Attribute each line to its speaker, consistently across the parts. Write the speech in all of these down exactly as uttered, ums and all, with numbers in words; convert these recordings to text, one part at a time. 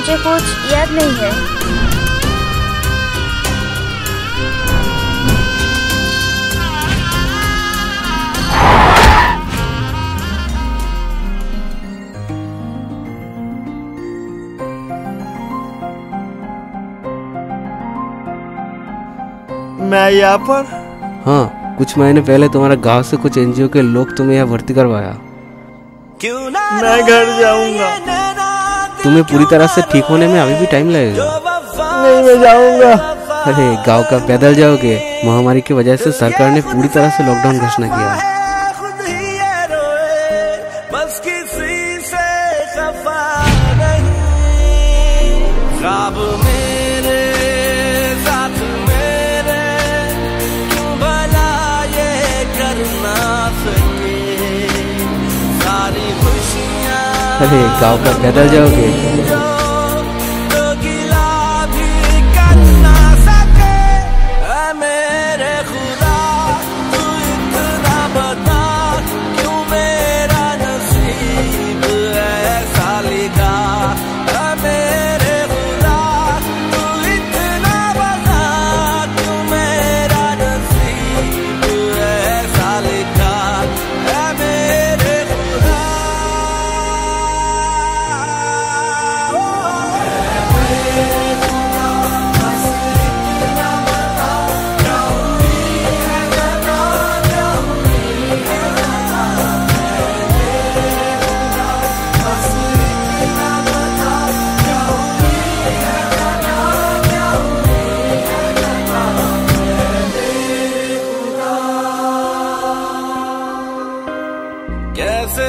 Speaker 1: मुझे कुछ याद नहीं है।
Speaker 2: मैं यहाँ पर?
Speaker 3: हाँ, कुछ महीने पहले तुम्हारे गांव से कुछ एनजीओ के लोग तुम्हें यहाँ भर्ती करवाया।
Speaker 2: मैं घर जाऊंगा।
Speaker 3: तुम्हें पूरी तरह से ठीक होने में अभी भी टाइम लगेगा।
Speaker 2: नहीं, मैं जाऊंगा।
Speaker 3: अरे गांव का पैदल जाओगे? महामारी की वजह से सरकार ने पूरी तरह से लॉकडाउन घोषणा किया है। अरे गांव का पैदल जाओगे?
Speaker 4: कैसे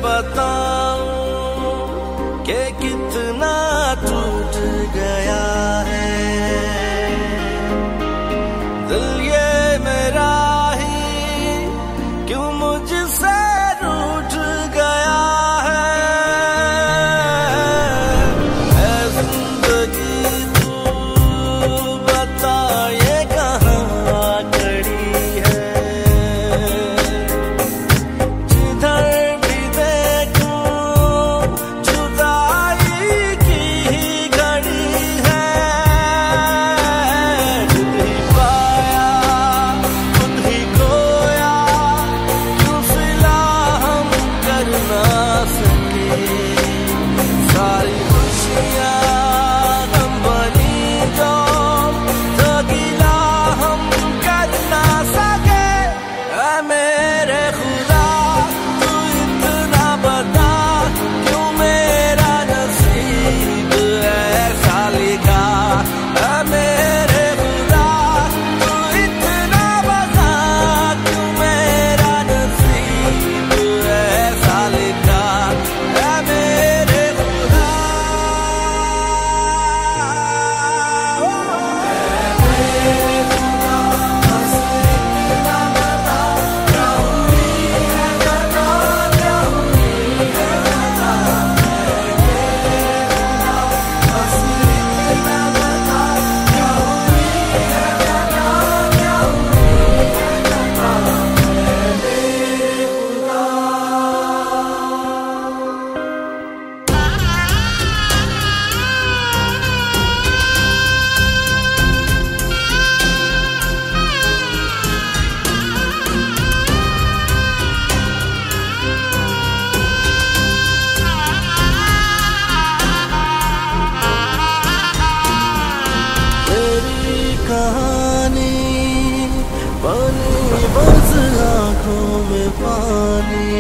Speaker 4: बताऊं कि कितना टूट गया है दिल ये मेरा ही, क्यों मुझसे रूठ गया है। ऐ जिंदगी तू बता ये कहाँ खड़ी है, आँखों में पानी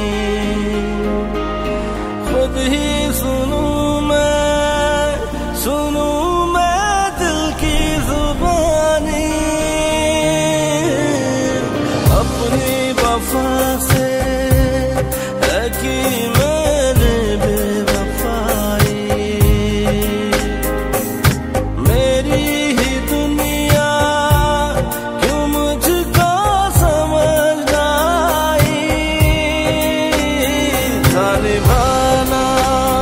Speaker 4: खुद ही सुनूं मैं, सुनूं मैं दिल की जुबानी, अपनी वफा से है कि मैंने बेवफाई, मेरी ही दुनिया क्यों मुझको समझ आई, था निभाना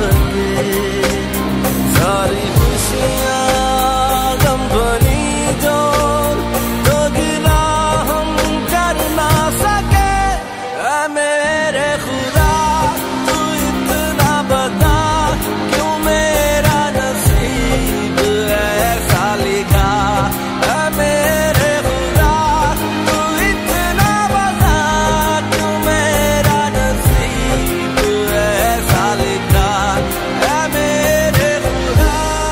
Speaker 4: सके। सारी खुशियाँ गम बनी जो तो गिला हम कर ना सके। ऐ मेरे खुदा तू इतना बता क्यों मेरा नसीब ऐसा लिखा। ऐ मेरे खुदा तू इतना बता क्यों मेरा नसीब ऐसा लिखा। ऐ मेरे खुदा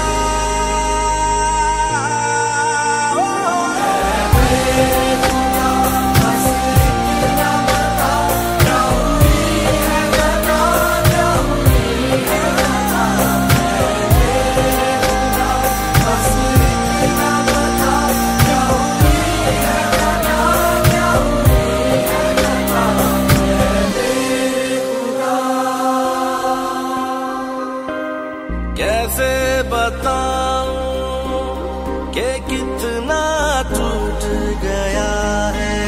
Speaker 4: कैसे बताऊं कि कितना टूट गया है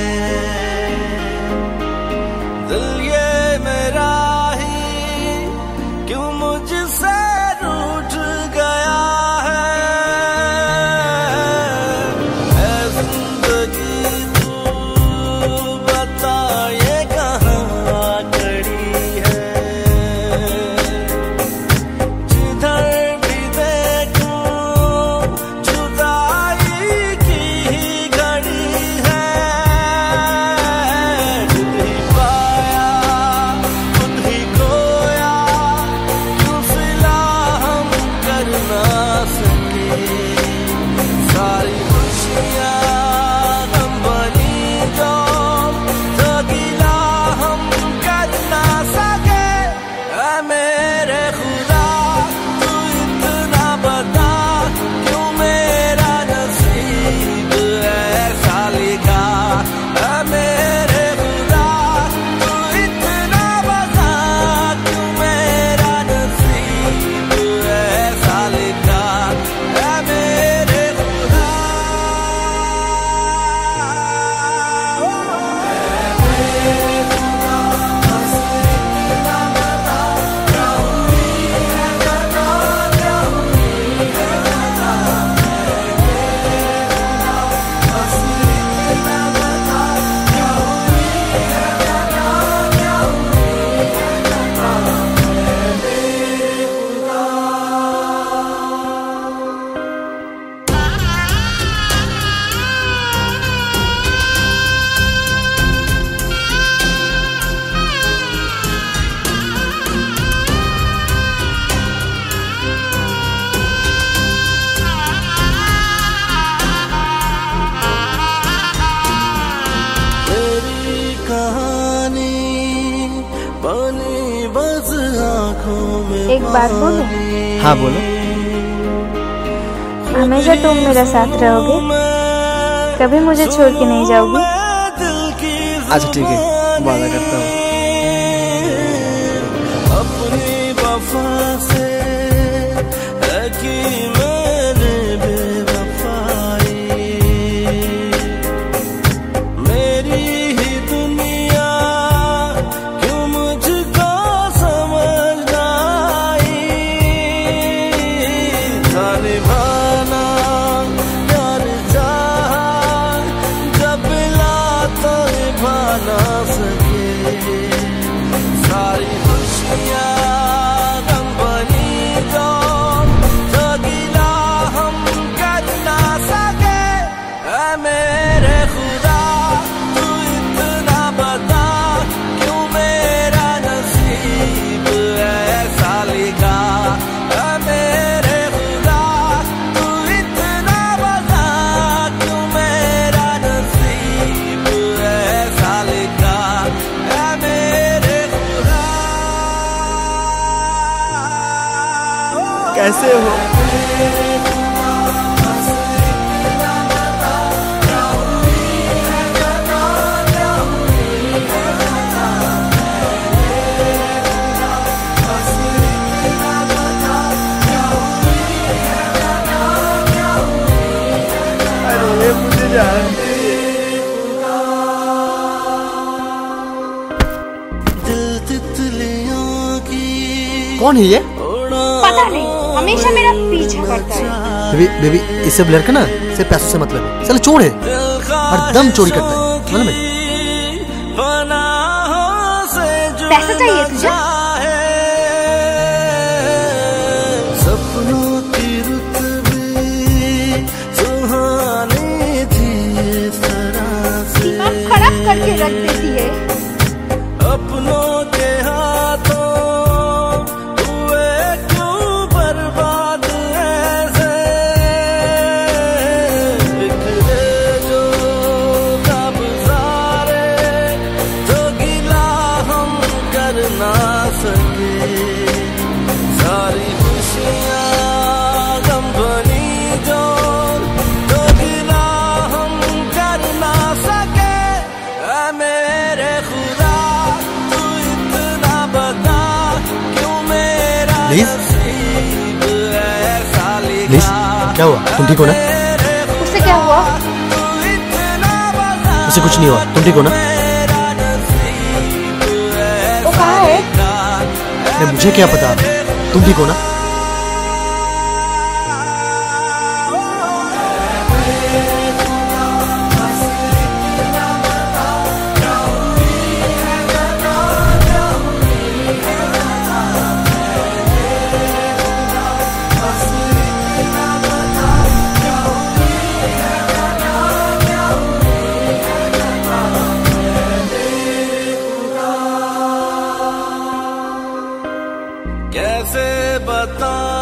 Speaker 4: दिल ये मेरा ही क्यों मुझसे रूठ गया है। ऐ जिंदगी तू बता ये कहाँ खड़ी है। जिधर भी देखूं जुदाई की ही घड़ी है। खुद ही पाया खुद ही खोया क्यों सिला हम कर ना सके। सारी खुशियाँ गम बनी जो तो गिला हम कर ना सके। ऐ मेरे खुदा तू इतना बता क्यों मेरा नसीब ऐसा लिखा। ऐ मेरे खुदा तू इतना बता क्यों मेरा नसीब ऐसा लिखा। ऐ मेरे खुदा मेरी कहानी बनी बस आँखों में
Speaker 1: एक बात बोलूं?
Speaker 3: हाँ बोलो।
Speaker 1: हमेशा तुम मेरा साथ रहोगे, कभी मुझे छोड़ के नहीं जाओगे।
Speaker 3: अच्छा ठीक है, वादा करता हूँ।
Speaker 4: अपनी वफा से है कि मैंने बेवफाई। मेरी ही दुनिया क्यों मुझको समझ ना आई। था निभाना प्यार चाहा जब मिला तो निभा ना सके। सारी खुशियाँ गम बनी जो तो गिला हम कर ना सके। ऐ मेरे खुदा तू इतना बता क्यों मेरा नसीब ऐसा लिखा। ऐ मेरे खुदा तू इतना बता क्यों मेरा नसीब ऐसा लिखा। ऐ मेरे खुदा
Speaker 2: कैसे हो? अरे मुझे जानती है।
Speaker 4: दिल तितलियों की
Speaker 3: कौन है ये?
Speaker 4: उड़
Speaker 1: पता नहीं, हमेशा मेरा पीछा करता है।
Speaker 5: बेबी बेबी इससे लड़का ना सिर्फ पैसों से मतलब है, चलो चोर है हर दम चोरी करता है, मालूम है?
Speaker 1: पैसा चाहिए तुझे? दिमाग खराब करके रख देती है।
Speaker 4: अपनों के हाथों हुए क्यों बर्बाद ऐसे, बिखरे जो कब सारे, जो गिला हम कर ना सके, सारी खुशियाँ गम बनी जो, जो गिला हम कर ना सके। ऐ मेरे खुदा तू इतना बता क्यों मेरा नसीब ऐसा लिखा।
Speaker 5: क्या हुआ, तुम ठीक हो ना?
Speaker 1: उससे क्या हुआ?
Speaker 5: उसे कुछ नहीं हुआ, तुम ठीक हो ना?
Speaker 1: वो कहाँ है?
Speaker 5: नहीं, मुझे क्या पता, तुम ठीक हो ना?
Speaker 4: कैसे बता